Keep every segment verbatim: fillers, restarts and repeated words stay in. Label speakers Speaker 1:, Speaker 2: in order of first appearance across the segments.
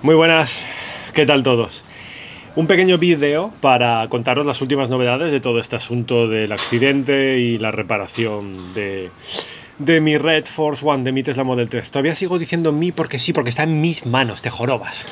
Speaker 1: Muy buenas, ¿qué tal todos? Un pequeño vídeo para contaros las últimas novedades de todo este asunto del accidente y la reparación de, de mi Red Force One, de mi Tesla Model tres. Todavía sigo diciendo mi porque sí, porque está en mis manos, te jorobas.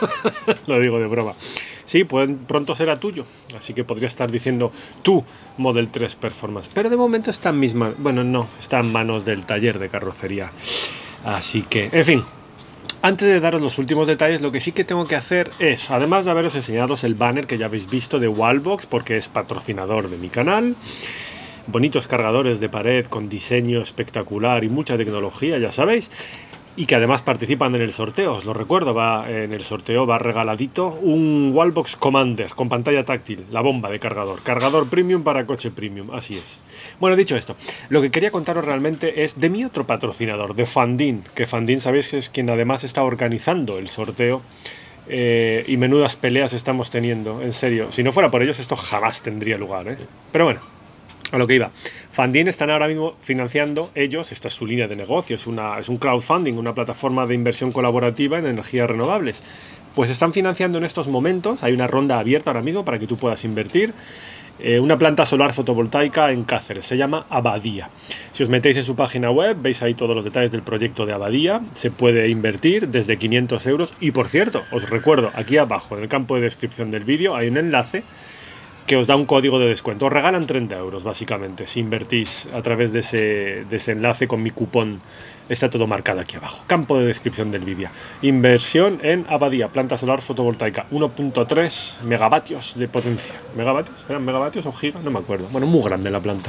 Speaker 1: Lo digo de broma. Sí, pues pronto será tuyo, así que podría estar diciendo tu Model tres Performance. Pero de momento está en mis manos, bueno, no, está en manos del taller de carrocería. Así que, en fin. Antes de daros los últimos detalles, lo que sí que tengo que hacer es, además de haberos enseñado el banner que ya habéis visto de Wallbox, porque es patrocinador de mi canal, bonitos cargadores de pared con diseño espectacular y mucha tecnología, ya sabéis, y que además participan en el sorteo, os lo recuerdo, va en el sorteo va regaladito un Wallbox Commander con pantalla táctil, la bomba de cargador, cargador premium para coche premium, así es. Bueno, dicho esto, lo que quería contaros realmente es de mi otro patrocinador, de Fandin, que Fandin sabéis que es quien además está organizando el sorteo. Eh, y menudas peleas estamos teniendo, en serio, si no fuera por ellos esto jamás tendría lugar, ¿eh? Pero bueno, a lo que iba. Fandin están ahora mismo financiando ellos, esta es su línea de negocio, es, una, es un crowdfunding, una plataforma de inversión colaborativa en energías renovables. Pues están financiando en estos momentos, hay una ronda abierta ahora mismo para que tú puedas invertir, eh, una planta solar fotovoltaica en Cáceres, se llama Abadía. Si os metéis en su página web, veis ahí todos los detalles del proyecto de Abadía, se puede invertir desde quinientos euros y por cierto, os recuerdo, aquí abajo en el campo de descripción del vídeo hay un enlace que os da un código de descuento. Os regalan treinta euros, básicamente, si invertís a través de ese, de ese enlace con mi cupón. Está todo marcado aquí abajo. Campo de descripción del vídeo. Inversión en Abadía, planta solar fotovoltaica. uno punto tres megavatios de potencia. ¿Megavatios? ¿Eran megavatios o gigas? No me acuerdo. Bueno, muy grande la planta.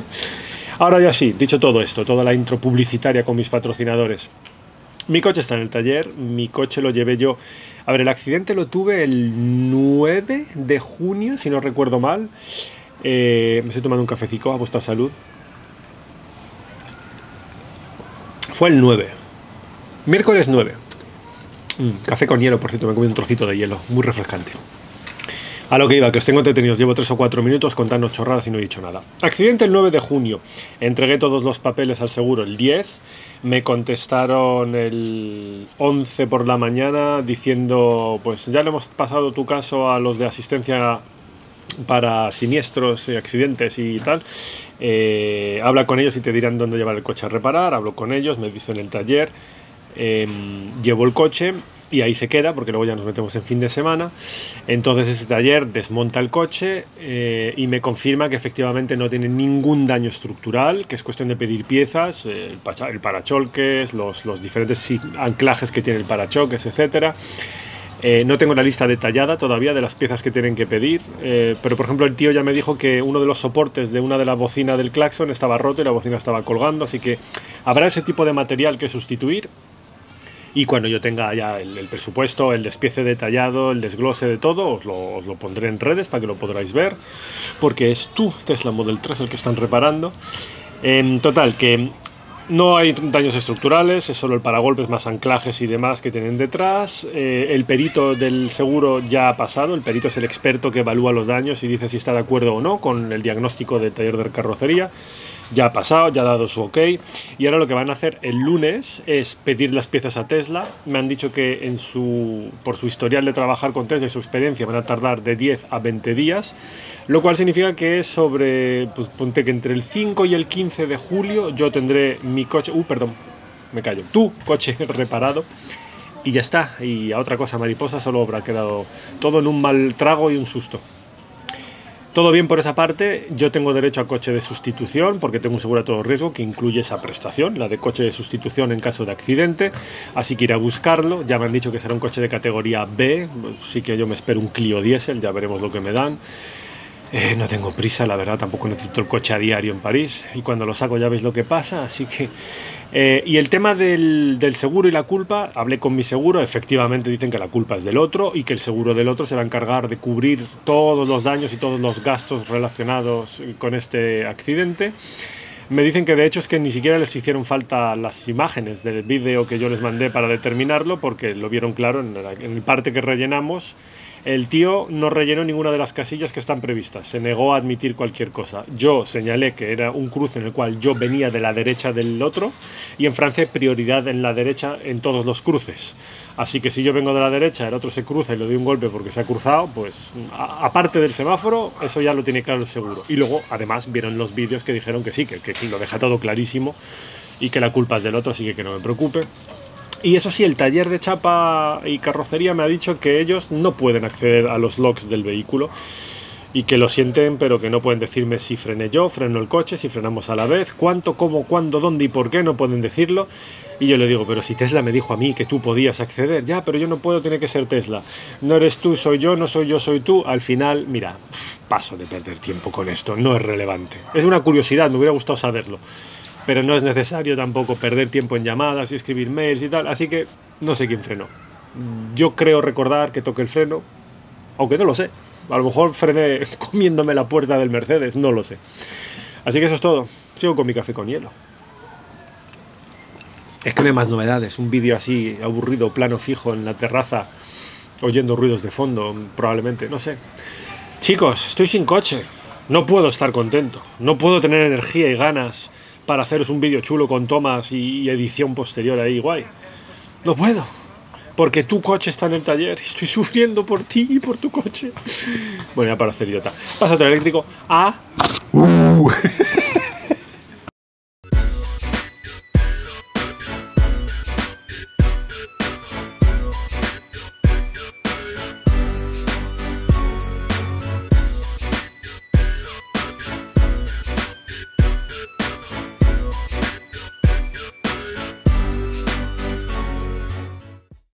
Speaker 1: Ahora ya sí, dicho todo esto, toda la intro publicitaria con mis patrocinadores. Mi coche está en el taller, mi coche lo llevé yo... A ver, el accidente lo tuve el nueve de junio, si no recuerdo mal. Eh, me estoy tomando un cafecito a vuestra salud. Fue el nueve. Miércoles nueve. Mm, café con hielo, por cierto, me comí un trocito de hielo, muy refrescante. A lo que iba, que os tengo entretenidos, llevo tres o cuatro minutos contando chorradas y no he dicho nada. Accidente el nueve de junio, entregué todos los papeles al seguro el diez, me contestaron el once por la mañana diciendo, pues ya le hemos pasado tu caso a los de asistencia para siniestros y accidentes y tal, eh, habla con ellos y te dirán dónde llevar el coche a reparar. Hablo con ellos, me dicen el taller, eh, llevo el coche y ahí se queda porque luego ya nos metemos en fin de semana. Entonces ese taller desmonta el coche eh, y me confirma que efectivamente no tiene ningún daño estructural, que es cuestión de pedir piezas, eh, el, pacha, el parachoques, los, los diferentes anclajes que tiene el parachoques, etcétera. Eh, no tengo la lista detallada todavía de las piezas que tienen que pedir, eh, pero por ejemplo el tío ya me dijo que uno de los soportes de una de las bocinas del claxon estaba roto y la bocina estaba colgando, así que habrá ese tipo de material que sustituir. Y cuando yo tenga ya el, el presupuesto, el despiece detallado, el desglose de todo, os lo, os lo pondré en redes para que lo podráis ver, porque es tu Tesla Model tres el que están reparando. En total, que no hay daños estructurales, es solo el paragolpes más anclajes y demás que tienen detrás. Eh, el perito del seguro ya ha pasado, el perito es el experto que evalúa los daños y dice si está de acuerdo o no con el diagnóstico del taller de carrocería. Ya ha pasado, ya ha dado su ok, y ahora lo que van a hacer el lunes es pedir las piezas a Tesla. Me han dicho que en su, por su historial de trabajar con Tesla y su experiencia van a tardar de diez a veinte días, lo cual significa que es sobre, pues ponte que entre el cinco y el quince de julio yo tendré mi coche, uh, perdón, me callo, tu coche reparado. Y ya está, y a otra cosa mariposa solo habrá quedado todo en un mal trago y un susto. Todo bien por esa parte. Yo tengo derecho a coche de sustitución porque tengo un seguro a todo riesgo que incluye esa prestación, la de coche de sustitución en caso de accidente, así que iré a buscarlo. Ya me han dicho que será un coche de categoría B, sí que yo me espero un Clio diésel, ya veremos lo que me dan. Eh, no tengo prisa, la verdad, tampoco necesito el coche a diario en París y cuando lo saco ya veis lo que pasa, así que... Eh, y el tema del, del seguro y la culpa, hablé con mi seguro, efectivamente dicen que la culpa es del otro y que el seguro del otro se va a encargar de cubrir todos los daños y todos los gastos relacionados con este accidente. Me dicen que de hecho es que ni siquiera les hicieron falta las imágenes del vídeo que yo les mandé para determinarlo porque lo vieron claro en la, en la parte que rellenamos. El tío no rellenó ninguna de las casillas que están previstas, se negó a admitir cualquier cosa. Yo señalé que era un cruce en el cual yo venía de la derecha del otro, y en Francia hay prioridad en la derecha en todos los cruces. Así que si yo vengo de la derecha, el otro se cruza y le doy un golpe porque se ha cruzado, pues a, aparte del semáforo, eso ya lo tiene claro el seguro. Y luego, además, vieron los vídeos que dijeron que sí, que, que lo deja todo clarísimo y que la culpa es del otro, así que que no me preocupe. Y eso sí, el taller de chapa y carrocería me ha dicho que ellos no pueden acceder a los logs del vehículo y que lo sienten, pero que no pueden decirme si frené yo, freno el coche, si frenamos a la vez, cuánto, cómo, cuándo, dónde y por qué, no pueden decirlo. Y yo le digo, pero si Tesla me dijo a mí que tú podías acceder, ya, pero yo no puedo, tiene que ser Tesla. No eres tú, soy yo, no soy yo, soy tú. Al final, mira, paso de perder tiempo con esto, no es relevante. Es una curiosidad, me hubiera gustado saberlo. Pero no es necesario tampoco perder tiempo en llamadas y escribir mails y tal, así que no sé quién frenó. Yo creo recordar que toqué el freno, aunque no lo sé. A lo mejor frené comiéndome la puerta del Mercedes, no lo sé. Así que eso es todo. Sigo con mi café con hielo. Es que no hay más novedades. Un vídeo así, aburrido, plano fijo en la terraza, oyendo ruidos de fondo, probablemente, no sé. Chicos, estoy sin coche. No puedo estar contento. No puedo tener energía y ganas para haceros un vídeo chulo con tomas y edición posterior ahí, guay. No puedo, porque tu coche está en el taller y estoy sufriendo por ti y por tu coche. Bueno, ya para hacer idiota. Pásate el eléctrico a... Uh.